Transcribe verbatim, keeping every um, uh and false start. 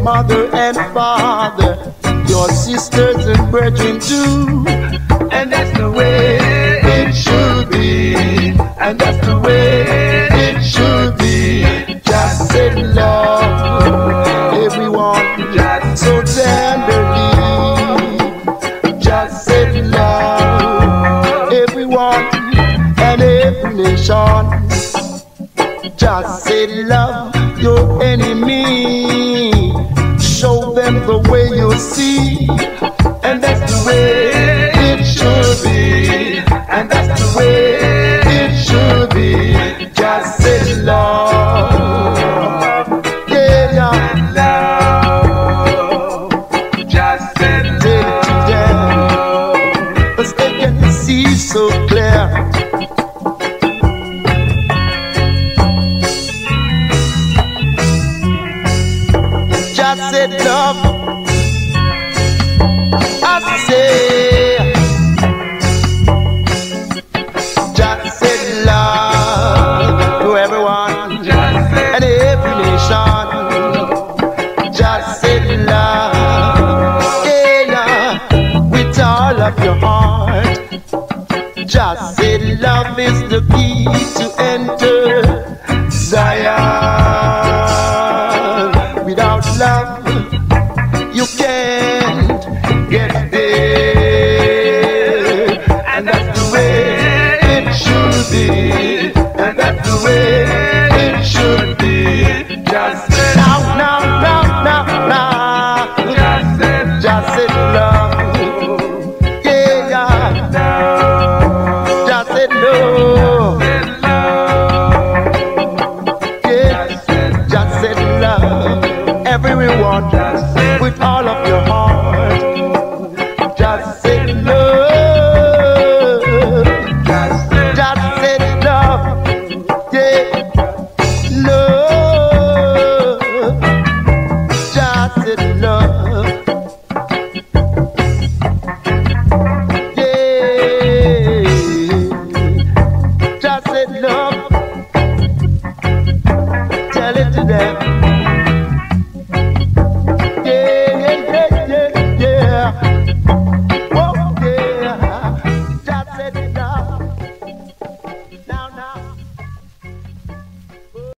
mother and father, your sisters and brethren too. And that's the way it should be, and that's the way it should be. Just say love everyone, just so tenderly. Just say love everyone and every nation. Just say love your enemy. Show them the way you see, and that's the way it should be, and that's the way it should be. Just say love, yeah, yeah, love. Just say love, cause they can see so clear. Just say love, I say, just say love to everyone and every nation. Just say love, yeah, with all of your heart. Just say love is the key to enter Zion. Without love, you can't get there. And that's the way it should be, and that's the way it should be. Just say now, now, now, now, now. Just say, just say love. Yeah, yeah. Just say love. Yeah, just say love. Everyone, just say